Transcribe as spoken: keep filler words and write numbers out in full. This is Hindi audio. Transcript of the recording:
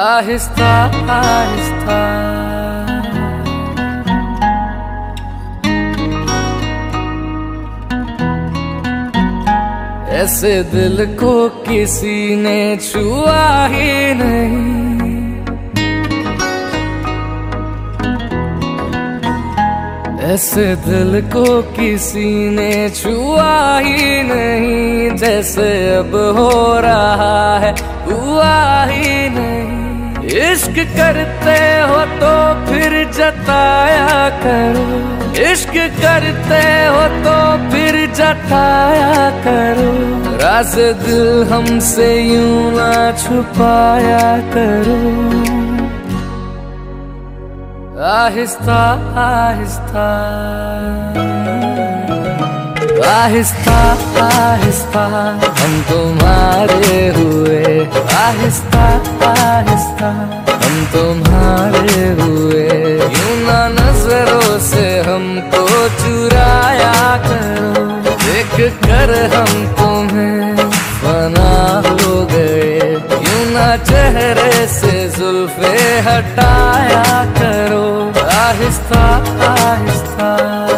आहिस्ता आहिस्ता ऐसे दिल को किसी ने छुआ ही नहीं, ऐसे दिल को किसी ने छुआ ही नहीं, जैसे अब हो रहा है हुआ ही नहीं। इश्क करते हो तो फिर जताया करो, इश्क करते हो तो फिर जताया करो, राज़ दिल हमसे यूं ना छुपाया करो। आहिस्ता आहिस्ता आहिस्ता आहिस्ता हम तुम्हारे हुए, आहिस्ता आहिस्ता हम तुम्हारे हुए। यूं ना नजरों से हमको चुराया करो, देख कर हम तुम्हें फना हो गए। यूं ना चेहरे से जुल्फे हटाया करो, आहिस्ता आहिस्ता।